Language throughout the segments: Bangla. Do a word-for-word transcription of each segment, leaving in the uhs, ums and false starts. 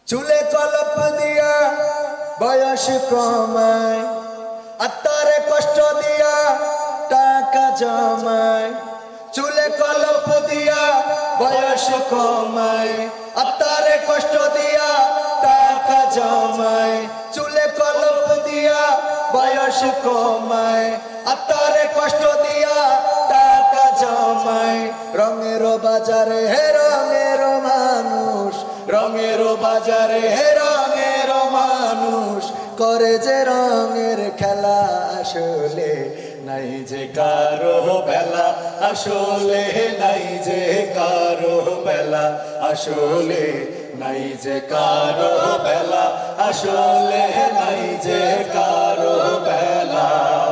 চুলে কলপ দিয়া বয়স কমায়, আত্মারে কষ্ট দিয়া টাকা জমায়। চুলে কলপ দিয়া বয়স কমায়, আত্মারে কষ্ট দিয়া টাকা জমায়। চুলে কলপ দিয়া বয়স কমায়, আত্মারে কষ্ট দিয়া টাকা জমায়। রঙের বাজারে হে রঙের মানুষ, রঙের বাজারে হে রঙের মানুষ করে যে রঙের খেলা, আসলে নাই যে কারো বেলা, আসলে নাই যে কারো বেলা, আসলে নাই যে কারো বেলা, আসলে নাই যে কারো বেলা।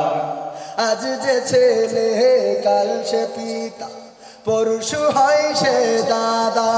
আজ যে ছেলে কাল সে পিতা, পরশু হয় সে দাদা,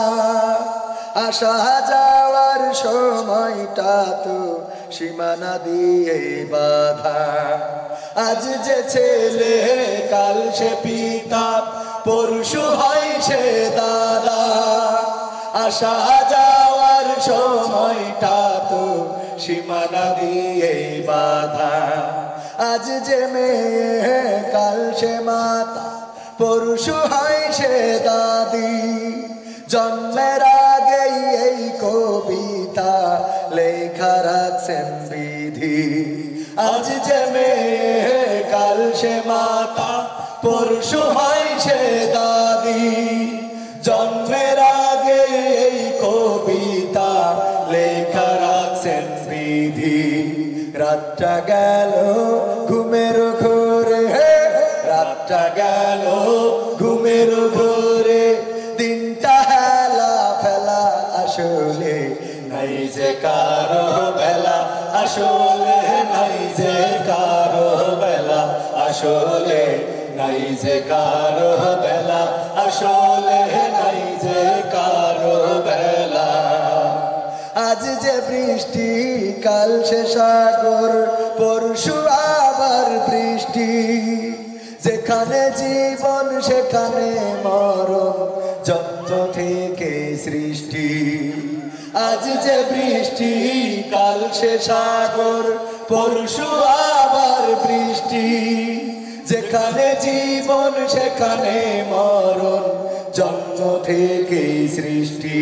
আসা যাওয়ার সময়টা তো সীমানা দিয়ে বাধা। আজ যে ছেলে কাল সে পিতা, পরশু হয় সে দাদা, আসা যাওয়ার সময়টা তো সীমানা দিয়ে বাধা। আজ যে মেয়ে কাল সে মাতা, পরশু হয় সে দাদি, জন্মের আগেই এই কবিতা লেখা রাখছেন বিধি। আজ যে মেয়ে কাল সে মাতা, পরশু হয় সে দাদি, জন্মের আগে এই কবিতা লেখা রাখছেন বিধি। রাতটা গেল ঘুমের ঘোরে, রাতটা গেল ঘুমের ঘোরে, দিনটা হেলা ফেলা, আসলে নাই যে কারো বেলা, আসলে নাই যে কারো বেলা, আসলে নাই যে কারো বেলা, আসলে নাই যে কারো বেলা। আজ যে বৃষ্টি কাল সে সাগর, পরশু আবার বৃষ্টি, যেখানে জীবন সেখানে মরণ, জন্ম থেকে সৃষ্টি। আজ যে বৃষ্টি কাল সে সাগর, পরশু আবার বৃষ্টি, যেখানে জীবন সেখানে মরণ, জন্ম থেকে সৃষ্টি।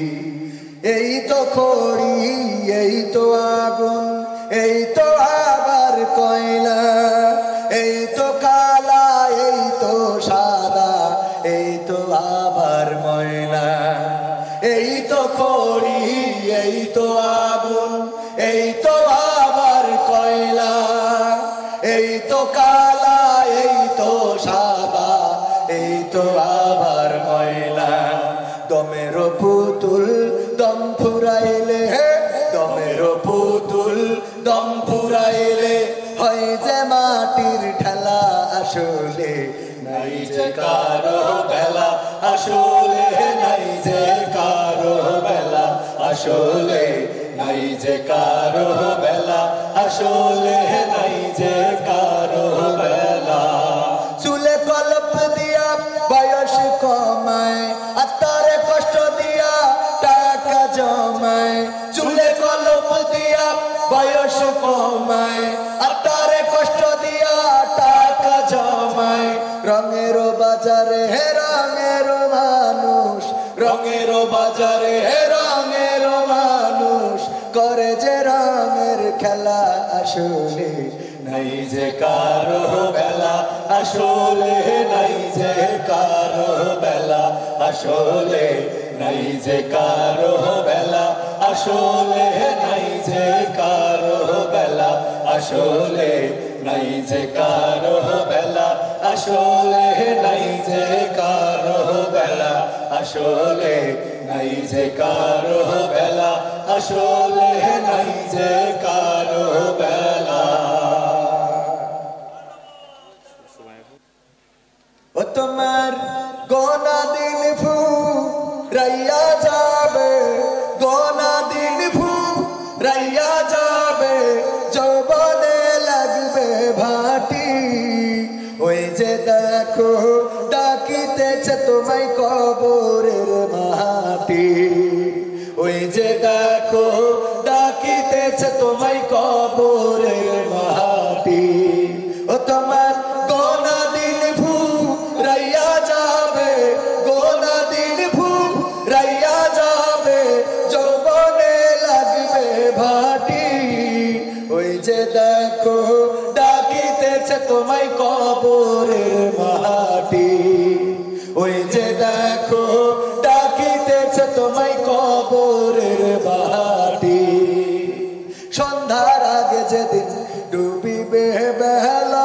এই তো খড়ি, এই তো আগুন, এই তো আবার কয়লা, এই তো কালা, এই তো সাদা, এই তো আবার ময়লা। এই তো খড়ি, এই তো আগুন, এই তো আবার কয়লা, এই তো কালা, এই তো সাদা, এই তো আবার ময়লা। দমের পুতুল দম ফুরাইলে, দমের পুতুল দম ফুরাইলে, হয় যে মাটির ঠেলা, আসলে নাই যে কারো বেলা, আসলে নাই যে কারো বেলা, আসলে নাই যে কারো বেলা, আসলে নাই যে কারো বেলা। চুলে কলপ দিয়া বয়স কমায়, আত্মারে কষ্ট দিয়া টাকা জমায়। চুলে কলপ দিয়া বয়স কমায়, আত্মারে কষ্ট দিয়া টাকা জমায়। রঙের বাজারে হে রঙের মানুষ, রঙের বাজারে হে রঙের মানুষ করে যে রঙের খেলা, আসলে নাই যে কারো বেলা, আসলে নাই যে কারো বেলা, আসলে নাই যে কারো বেলা, আসলে নাই যে কারো বেলা, আসলে নাই যে কারো বেলা, আসলে নাই যে কারো বেলা, আসলে নাই যে কারো বেলা, আসলে নাই যে কারো বেলা। ও তোমার গোনা দিন ফু রাইয়া যাবে, গোনা দিন ফু রাইয়া যাবে, যৌবনে লাগবে ভাটি। ওই যে দেখো ডাকিতেছে তোমায় কবরের মাটি, ওই যে দেখো ডাকিতেছে তোমায় কবরের মাটি ও তোমার গোনা দিন ফুরাইয়া যাবে গোনা দিন ফুরাইয়া যাবে যৌবনে লাগবে ভাটি ওই যে দেখো ডাকিতেছে তোমায় কবরের মাটি ওই যে দেখো ডাকিতেছে তোমায় কবরের মাটি সন্ধ্যার আগে যেদিন ডুবিবে বেলা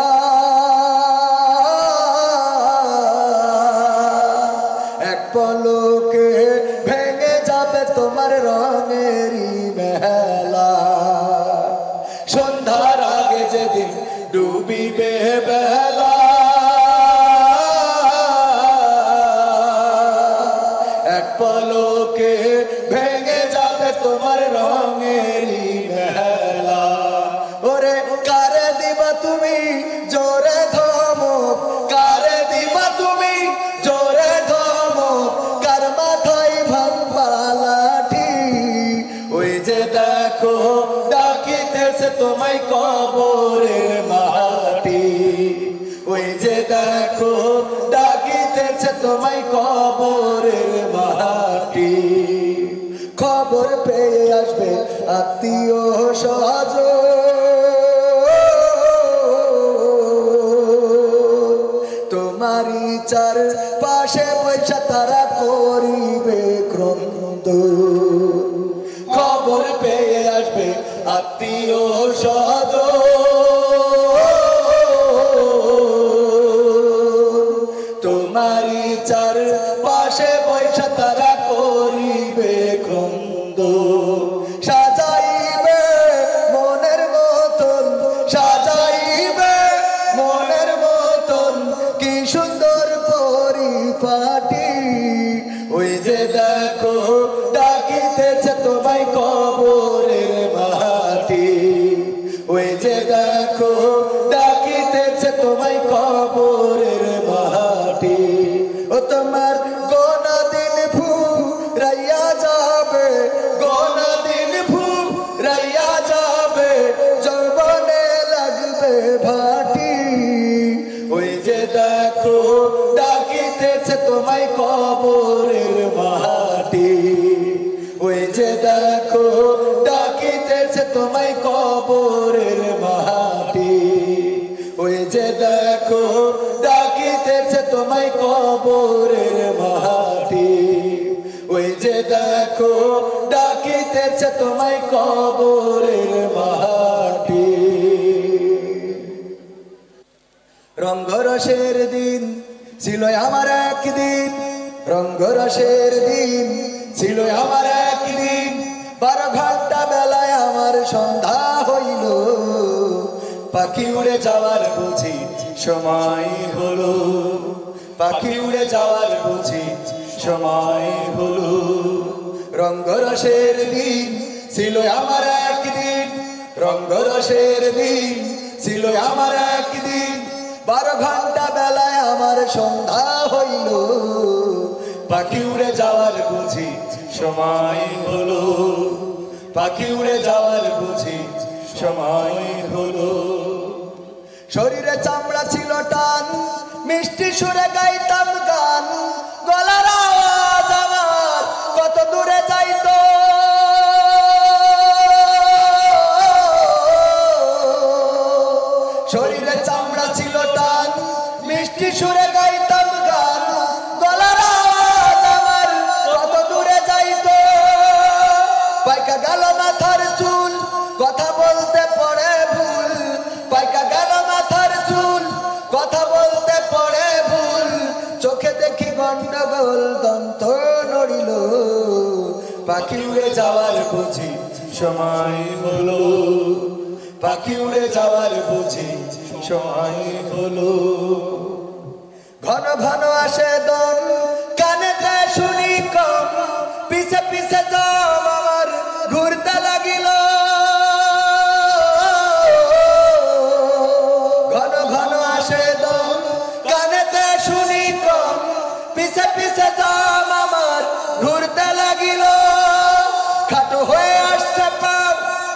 এক পলকে ভেঙে যাবে তোমার রঙেরই মেলা সন্ধ্যার আগে যেদিন ডুবিবে বেলা এক পলকে ভেঙে যাবে তোমার রঙেরই মেলা ওরে কারে দিবা তুমি জোরে ধমক কারে দিবা তুমি জোরে ধমক কার মাথায় ভাঙবা লাঠি ওই যে দেখো ডাকিতেছে তোমায় কবরের মাটি ওই যে দেখো ডাকিতেছে তোমায় কবরের মাটি খবর পেয়ে আসবে আত্মীয় স্বজন তোমারই চার পাশে পয়সা তারা করিবে ক্রন্দ খবর পেয়ে আসবে আত্মীয় স্বজন তোমারই চার পাশে পয়সা তারা করিবে ক্রন্দ সাজাইবে মনের মতন সাজাইবে মনের মতন কি সুন্দর পরিপাটি ওই যে দেখো ডাকিতেছে তোমায় কবরের মাটি ওই যে দেখো ডাকিতেছে তোমায় কবরের মাটি ও তোমার গোনা দিন ফুরাইয়া যাবে গোনা দিন ফুরাইয়া যাবে যৌবনে লাগবে ভাটি ওই যে দেখো ডাকিতেছে তোমায় কবরের মাটি ওই যে দেখো ডাকিতেছে তোমায় কবরের মাটি ওই যে দেখো ডাকিতেছে তোমায় কবরের মাটি ওই যে দেখো ডাকিতেছে তোমায় কবরের মাটি রঙ্গরসের দিন ছিল আমার একদিন রঙ্গরসের দিন ছিল আমার একদিন বারো ঘন্টা বেলায় আমার সন্ধ্যা হইল পাখি উড়ে যাওয়ার বুঝি সময় হলো পাখি উড়ে যাওয়ার বুঝি সময় হলো রঙ্গরসের দিন ছিল আমার একদিন রঙ্গরসের দিন ছিল আমার একদিন বারো ঘন্টা বেলায় আমার সন্ধ্যা হইল পাখি উড়ে যাওয়ার বুঝি সময় হলো পাখি উড়ে যাওয়ার বুঝি সময় হলো শরীরে চামড়া ছিল টান মিষ্টি সুরে গাইতাম গান গলার আওয়াজ আমার কত দূরে যাইতো শরীরে চামড়া ছিল টান মিষ্টি সুরে গাইতাম গান গলার আওয়াজ আমার কত দূরে যাইতো পাইকা গেল মাথার চুল কথা বলতে পড়ে ভুল পাইকা গেল মাথার চুল কথা বলতে পড়ে ভুল চোখে দেখি গন্ডগোল দন্ত নড়িল পাখি উড়ে যাওয়ার বুঝি সময় হলো পাখি উড়ে যাওয়ার বুঝি সময় হলো ঘন ঘন আসে দম কানেতে শুনি কম পিছে পিছে দম আমার ঘুরতে লাগিল ঘন ঘন আসে দম কানেতে শুনি কম পিছে পিছে দম আমার ঘুরতে লাগিল খাটো হয়ে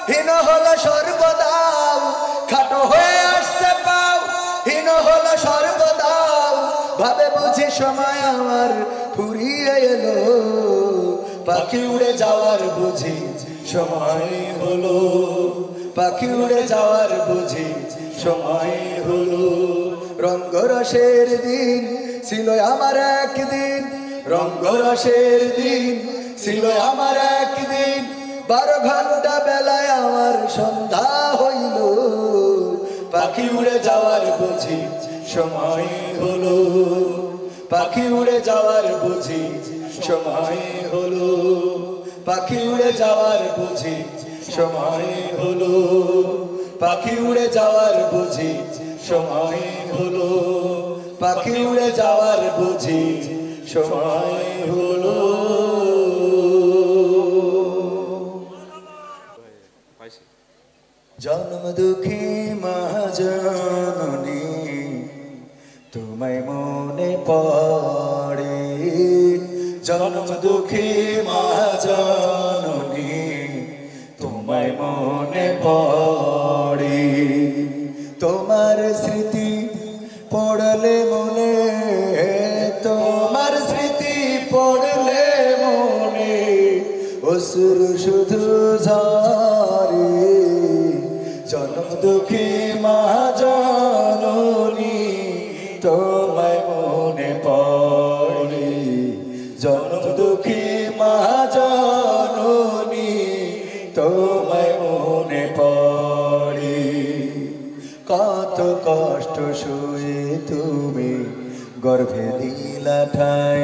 হীন হলো সর্বদাও খাটো হয়ে আসছে পাও হীন হলো সর্বদাও ভাবে বুঝি সময় আমার ফুরিয়ে এলো পাখি উড়ে যাওয়ার বুঝি সময় হলো পাখি উড়ে যাওয়ার বুঝি সময় হলো রঙ্গরসের দিন ছিল আমার একদিন রঙ্গরসের দিন ছিল আমার একদিন বারো ঘন্টা বেলায় আমার সন্ধ্যা হইল পাখি উড়ে যাওয়ার বুঝি সময় হলো পাখি উড়ে যাওয়ার বুঝি সময় হলো পাখি উড়ে যাওয়ার বুঝি সময় হলো পাখি উড়ে যাওয়ার বুঝি সময় হলো পাখি উড়ে যাওয়ার বুঝি সময় হলো জন্ম দুঃখী মহাজননী তোমায় মনে পড়ে জন্ম দুঃখী মহাজননী তোমায় মনে পড়ে তোমার স্মৃতি পড়লে মনে তোমার স্মৃতি পড়লে মনে অশ্রু শুধু ঝরে জন্ম দুঃখী মহাজননী তোমায় মনে পড়ে জন্ম দুঃখী মহাজননী তোমায় মনে পড়ে কত কষ্ট শুয়ে তুমি গর্ভে দিলা ঠাই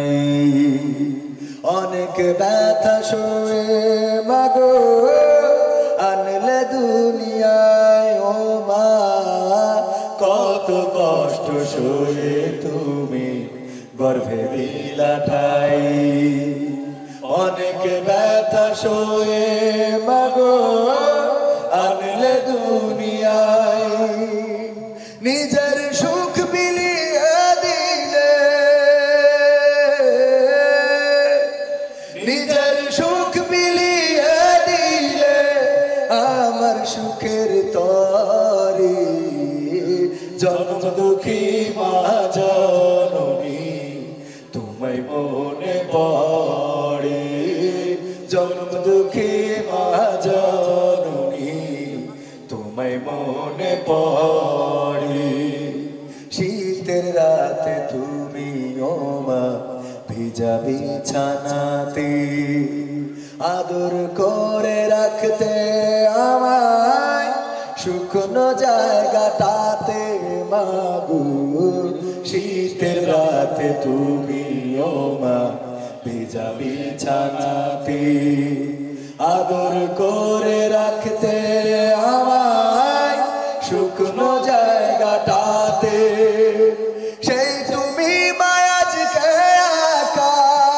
অনেক ব্যথা শুয়ে মাগো আনলে দুনিয়ায় ও মা কত কষ্ট শুয়ে তুমি গর্ভে দিলা ঠাই অনেক ব্যথা শুয়ে মাগো আনলে দুনিয়ায় নিজের সুখ বিলিয়ে দিলে নিজের সুখ বিলিয়ে দিলে আমার সুখের তরে জন্ম দুঃখী মহাজননী তোমায় মনে পড়ে জন্ম দুঃখী মহাজননী তোমায় মনে পড়ে শীতের রাতে তুমি ও মা ভিজা বিছানাতে আদর করে রাখতে আমায় শুকনো জায়গাটাতে মাগো শীতের রাতে তুমি ও মা ভিজা বিছানাতে আদর করে রাখতে আমায় শুকনো জায়গাটাতে সেই তুমি মায়াজকে একা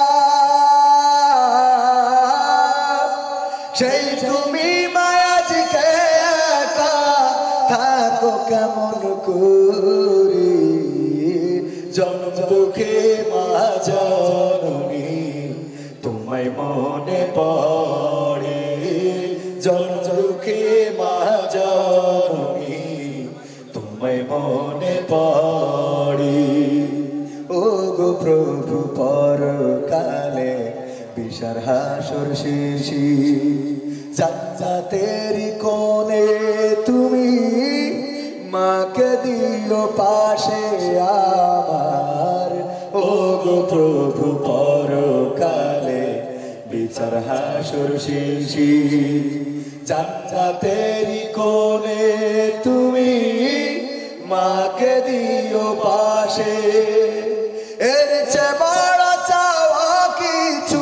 সেই তুমি মায়াজকে একা থাকো কেমন করে জন্ম দুঃখে মহাজননী তোমায় মনে পড়ে জন্ম দুঃখে মহাজননী তোমায় মনে পড়ে ও গো প্রভু পরকালে বিশার হাসর শেষে জান্নাতেরি কোণে তুমি মাকে দিও পাশে আমার ও গো প্রভু পরকালে বিচার হাসর শেষে জান্নাতেরি কোণে তুমি মাকে দিও পাশে এর চেয়ে বড় চাওয়া কিছু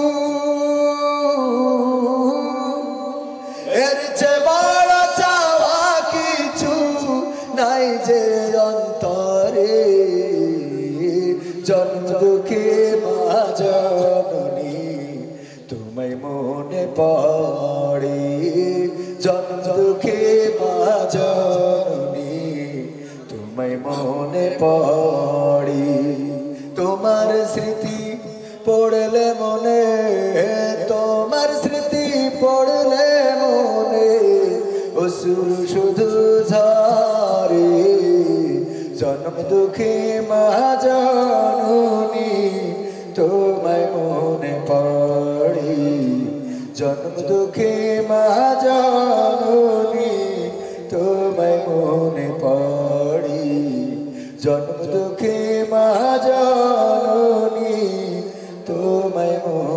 এর চেয়ে বড় চাওয়া কিছু নাই যে অন্তরে জন্ম দুঃখে মহাজননী তোমায় মনে পড়ে জন্ম দুঃখে মহাজননী তোমায় মনে পড়ে তোমার স্মৃতি পড়লে মনে তোমার স্মৃতি পড়লে মনে অসুর শুধু ঝরে জন্ম দুঃখে মা জননী তোমায় মনে পড়ে জন্ম দুঃখে মা জননী তোমায় মনে পড়ে জন্ম দুঃখে মা জননী তোমায় মনে